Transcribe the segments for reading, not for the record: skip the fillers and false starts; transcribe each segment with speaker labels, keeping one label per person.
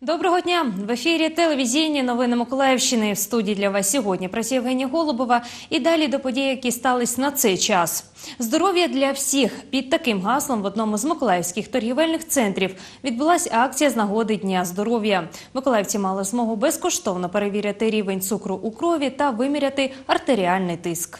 Speaker 1: Доброго дня! В ефірі телевізійні новини Миколаївщини. В студії для вас сьогодні працює Євгенія Голубова. І далі до подій, які стались на цей час. Здоров'я для всіх. Під таким гаслом в одному з миколаївських торгівельних центрів відбулася акція з нагоди Дня здоров'я. Миколаївці мали змогу безкоштовно перевірити рівень цукру у крові та виміряти артеріальний тиск.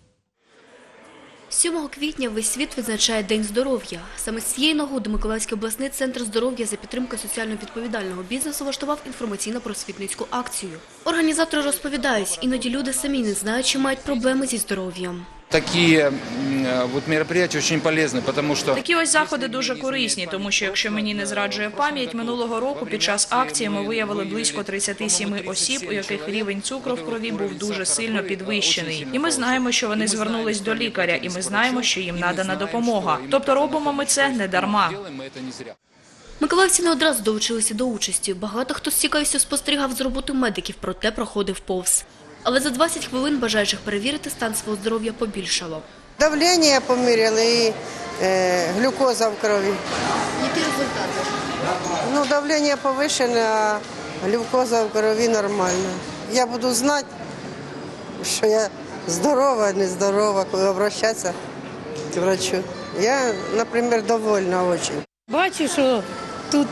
Speaker 2: 7 квітня весь світ відзначає День здоров'я. Саме з цієї нагоди Миколаївський обласний центр здоров'я за підтримки соціально-відповідального бізнесу влаштував інформаційно-просвітницьку акцію. Організатори розповідають, іноді люди самі не знають, чи мають проблеми зі здоров'ям.
Speaker 3: Такі мероприятия дуже полезні, тому що...
Speaker 4: Такі ось заходи дуже корисні, тому що, якщо мені не зраджує пам'ять, минулого року під час акції ми виявили близько 37 осіб, у яких рівень цукру в крові був дуже сильно підвищений. І ми знаємо, що вони звернулись до лікаря, і ми знаємо, що їм надана допомога. Тобто робимо ми це не дарма.
Speaker 2: Миколаївці не одразу долучилися до участі. Багато хто з цікавістю спостерігав з роботи медиків, проте проходив повз. Але за 20 хвилин бажаючих перевірити стан свого здоров'я побільшало.
Speaker 5: Давлення поміряли і глюкоза в крові.
Speaker 2: Які результати?
Speaker 5: Давлення повищене, а глюкоза в крові нормальна. Я буду знати, що я здорова, не здорова, коли обращатися к врачу. Я, наприклад, довольна дуже.
Speaker 6: Бачу, що тут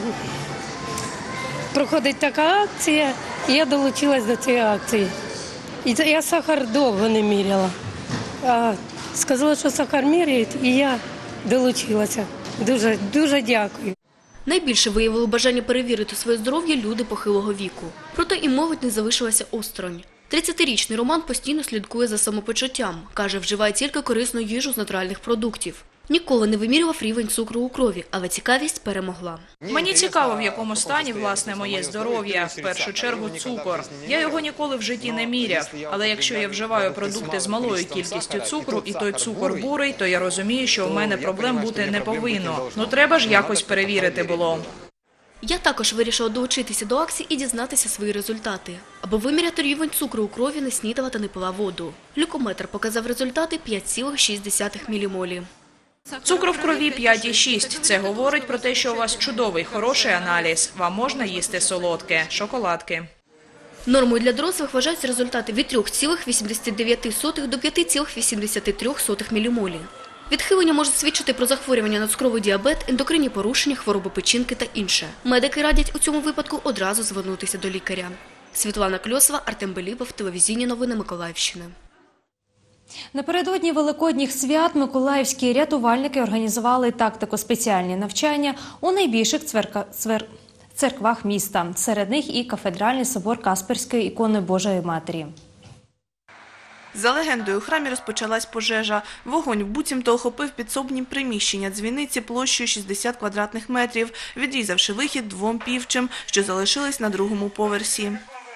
Speaker 6: проходить така акція, і я долучилась до цієї акції. І я сахар довго не міряла. Сказали, що сахар міряють, і я долучилася. Дуже дякую.
Speaker 2: Найбільше виявили бажання перевірити своє здоров'я люди похилого віку. Проте і молодь не залишилася осторонь. 30-річний Роман постійно слідкує за самопочуттям. Каже, вживає тільки корисну їжу з натуральних продуктів. Ніколи не вимірював рівень цукру у крові, але цікавість перемогла.
Speaker 4: Мені цікаво, в якому стані, власне, моє здоров'я. В першу чергу, цукор. Я його ніколи в житті не міряв. Але якщо я вживаю продукти з малою кількістю цукру, і той цукор бурий, то я розумію, що у мене проблем бути не повинно. Треба ж якось перевірити було.
Speaker 2: Я також вирішила долучитися до акції і дізнатися свої результати. Аби виміряти рівень цукру у крові, не снідала та не пила воду. Глюкометр показав результати 5,6 мілімолі.
Speaker 4: Цукру в крові 5,6. Це говорить про те, що у вас чудовий, хороший аналіз. Вам можна їсти солодке, шоколадки.
Speaker 2: Нормою для дорослих вважаються результати від 3,89 до 5,83 мілімолі. Відхилення може свідчити про захворювання на цукровий діабет, ендокринні порушення, хворобу печінки та інше. Медики радять у цьому випадку одразу звернутися до лікаря. Світлана Кльосова, Артем Белібов, телевізійні новини Миколаївщини.
Speaker 1: Напередодні Великодніх свят миколаївські рятувальники організували тактико-спеціальні навчання у найбільших церквах міста. Серед них і кафедральний собор Касперської ікони Божої Матері.
Speaker 7: За легендою, у храмі розпочалась пожежа. Вогонь буцімто охопив підсобні приміщення дзвіниці площею 60 квадратних метрів, відрізавши вихід 2 півчим, що залишились на другому поверсі.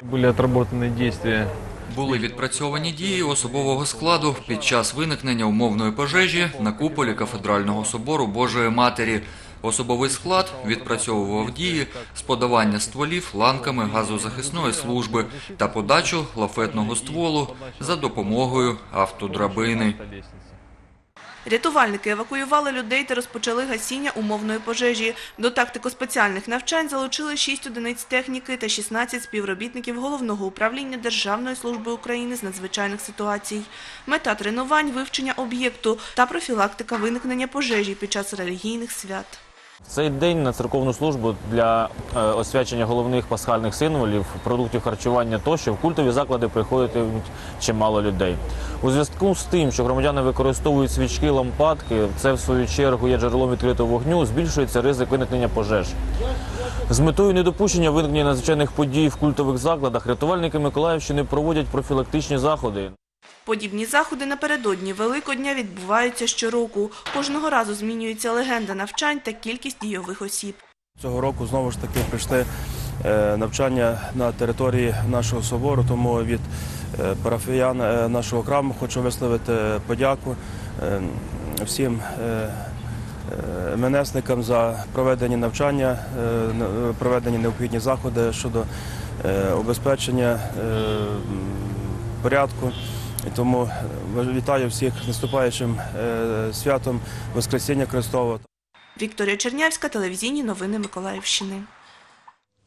Speaker 8: Були відпрацьовані дії особового складу під час виникнення умовної пожежі на куполі кафедрального собору Божої Матері. Особовий склад відпрацьовував дії з подавання стволів ланками газозахисної служби та подачу лафетного стволу за допомогою автодрабини.
Speaker 7: Рятувальники евакуювали людей та розпочали гасіння умовної пожежі. До тактико-спеціальних навчань залучили 6 одиниць техніки та 16 співробітників Головного управління Державної служби України з надзвичайних ситуацій. Мета тренувань – вивчення об'єкту та профілактика виникнення пожежі під час релігійних свят.
Speaker 9: В цей день на церковну службу для освячення головних пасхальних символів, продуктів харчування тощо в культові заклади приходить чимало людей. У зв'язку з тим, що громадяни використовують свічки, лампадки, це в свою чергу є джерелом відкритого вогню, збільшується ризик виникнення пожеж. З метою недопущення виникнення надзвичайних подій в культових закладах рятувальники Миколаївщини проводять профілактичні заходи.
Speaker 7: Подібні заходи напередодні Великодня відбуваються щороку. Кожного разу змінюється легенда навчань та кількість дійових осіб.
Speaker 10: Цього року знову ж таки прийшли навчання на території нашого собору, тому від парафіян нашого храму хочу висловити подяку всім менесникам за проведені навчання, проведені необхідні заходи щодо убезпечення порядку. І тому вітаю всіх з наступаючим святом Воскресіння Христового.
Speaker 7: Вікторія Чернявська, телевізійні новини Миколаївщини.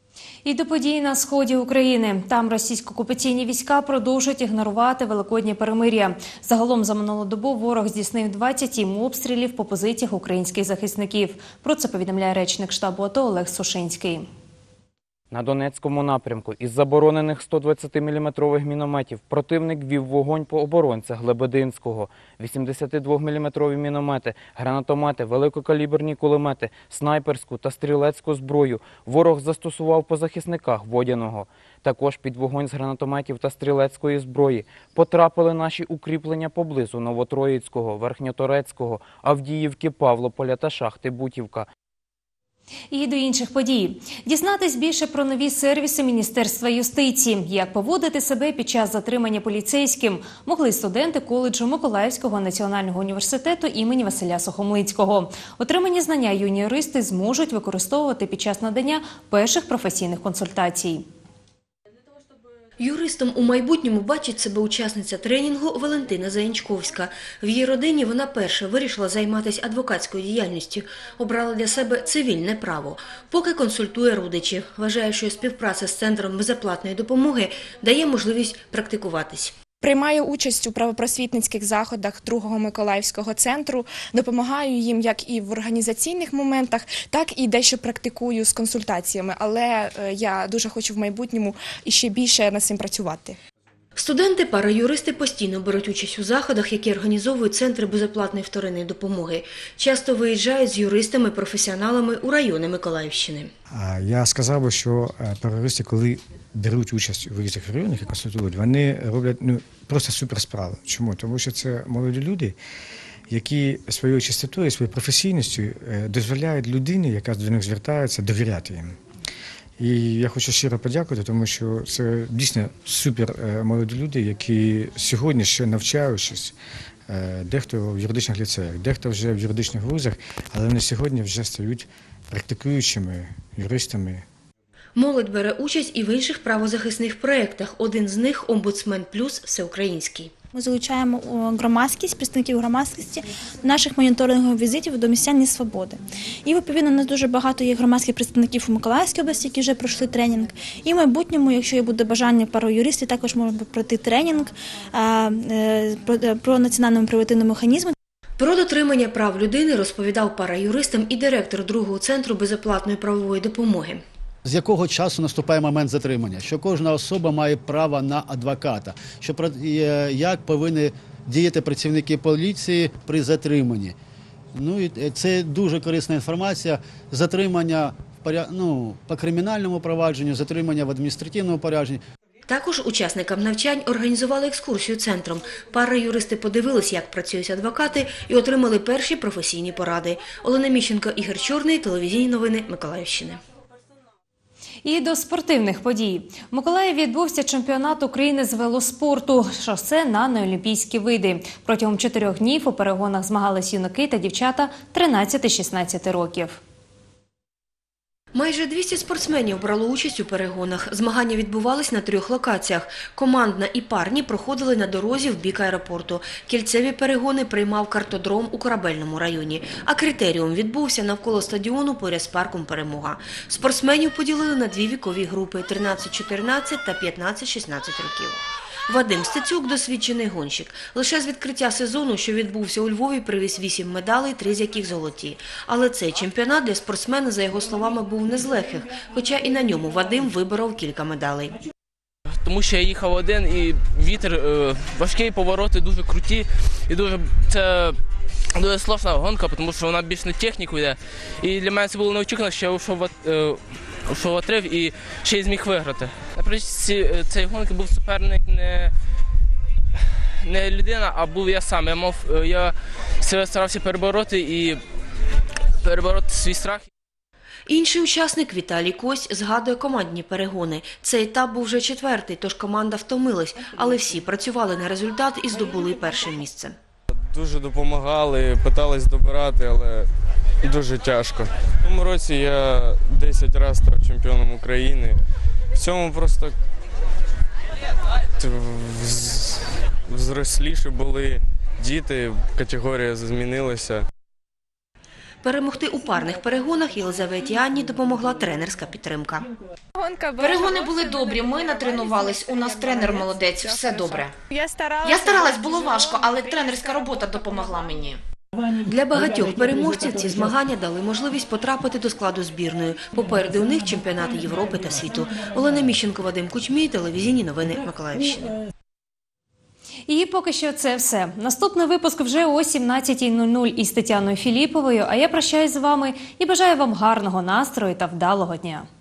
Speaker 1: І до подій на сході України. Там російсько-окупаційні війська продовжують ігнорувати великоднє перемир'я. Загалом за минулу добу ворог здійснив 27 обстрілів по позиціях українських захисників. Про це повідомляє речник штабу АТО Олег Сушинський.
Speaker 11: На Донецькому напрямку із заборонених 120-мм мінометів противник вів вогонь по оборонцях Лебединського. 82-мм міномети, гранатомети, великокаліберні кулемети, снайперську та стрілецьку зброю ворог застосував по захисниках Водяного. Також під вогонь з гранатометів та стрілецької зброї потрапили наші укріплення поблизу Новотроїцького, Верхньоторецького, Авдіївки, Павлополя та шахти Бутівка.
Speaker 1: І до інших подій. Дізнатись більше про нові сервіси Міністерства юстиції. Як поводити себе під час затримання поліцейським, могли студенти коледжу Миколаївського національного університету імені Василя Сухомлинського. Отримані знання юні юристи зможуть використовувати під час надання перших професійних консультацій.
Speaker 2: Юристом у майбутньому бачить себе учасниця тренінгу Валентина Заянчковська. В її родині вона перша вирішила займатися адвокатською діяльністю. Обрала для себе цивільне право. Поки консультує родичів. Вважає, що співпраця з Центром безоплатної допомоги дає можливість практикуватись.
Speaker 12: Приймаю участь у правопросвітницьких заходах Другого Миколаївського центру, допомагаю їм як і в організаційних моментах, так і дещо практикую з консультаціями, але я дуже хочу в майбутньому іще більше над цим працювати.
Speaker 2: Студенти-параюристи постійно беруть участь у заходах, які організовують Центри безоплатної вторинної допомоги. Часто виїжджають з юристами-професіоналами у райони Миколаївщини.
Speaker 13: Я сказав би, що параюристи, коли беруть участь у різних районах і консультують, вони роблять просто супер справи. Чому? Тому що це молоді люди, які своєю чистотою, своєю професійністю дозволяють людині, яка до них звертається, довіряти їм. І я хочу щиро подякувати, тому що це дійсно супер молоді люди, які сьогодні ще навчаючись, дехто в юридичних ліцеях, дехто вже в юридичних вузах, але вони сьогодні вже стають практикуючими юристами.
Speaker 2: Молодь бере участь і в інших правозахисних проєктах. Один з них – «Омбудсмен Плюс» всеукраїнський.
Speaker 14: Ми залучаємо громадськість, представників громадськості до наших моніторингових візитів до місця несвободи. І, відповідно, у нас дуже багато є громадських представників у Миколаївській області, які вже пройшли тренінг. І в майбутньому, якщо буде бажання параюристів, також можна пройти тренінг про національному превентивному механізму.
Speaker 2: Про дотримання прав людини розповідав параюристам і директор Другого центру безоплатної правової допомоги.
Speaker 15: З якого часу наступає момент затримання, що кожна особа має право на адвоката, як повинні діяти працівники поліції при затриманні. І це дуже корисна інформація. Затримання по кримінальному провадженню, затримання в адміністративному провадженні.
Speaker 2: Також учасникам навчань організували екскурсію центром. Параюристи подивились, як працюють адвокати, і отримали перші професійні поради. Олена Міщенко, Ігор Чорний, телевізійні новини Миколаївщини.
Speaker 1: І до спортивних подій. В Миколаєві відбувся чемпіонат України з велоспорту «Шосе» на неолімпійські види. Протягом 4 днів у перегонах змагались юнаки та дівчата 13-16 років.
Speaker 2: Майже 200 спортсменів брало участь у перегонах. Змагання відбувались на 3 локаціях. Командна і парні проходили на дорозі в бік аеропорту. Кільцеві перегони приймав картодром у Корабельному районі. А критеріум відбувся навколо стадіону поряд з парком «Перемога». Спортсменів поділили на 2 вікові групи – 13-14 та 15-16 років. Вадим Стецюк – досвідчений гонщик. Лише з відкриття сезону, що відбувся у Львові, привіз 8 медалей, 3 з яких золоті. Але цей чемпіонат для спортсмена, за його словами, був не з легких, хоча і на ньому Вадим виборов кілька медалей.
Speaker 16: Тому що я їхав один, і вітер важкий, повороти дуже круті, і це дуже складна гонка, тому що вона більш на техніку йде. І для мене це було неочікувано, що я ушов отрив і ще й зміг виграти. Наприклад, цієї гонки був суперник не людина, а був я сам. Я себе старався перебороти свій страх.
Speaker 2: Інший учасник Віталій Кость згадує командні перегони. Цей етап був вже 4-й, тож команда втомилась, але всі працювали на результат і здобули перше місце.
Speaker 17: Дуже допомагали, питались добирати, але дуже тяжко. В тому році я 10 разів став чемпіоном України. В цьому просто взросліші були діти, категорія змінилася.
Speaker 18: Перемогти у парних перегонах Єлизаветі Анні допомогла тренерська підтримка.
Speaker 19: Перегони були добрі, ми натренувались, у нас тренер молодець, все добре. Я старалась, було важко, але тренерська робота допомогла мені.
Speaker 18: Для багатьох переможців ці змагання дали можливість потрапити до складу збірної. Попереду у них чемпіонати Європи та світу. Олена Міщенко, Вадим Кучмій, телевізійні новини Миколаївщини.
Speaker 1: І поки що це все. Наступний випуск вже о 17:00 із Тетяною Філіповою, а я прощаюсь з вами і бажаю вам гарного настрою та вдалого дня.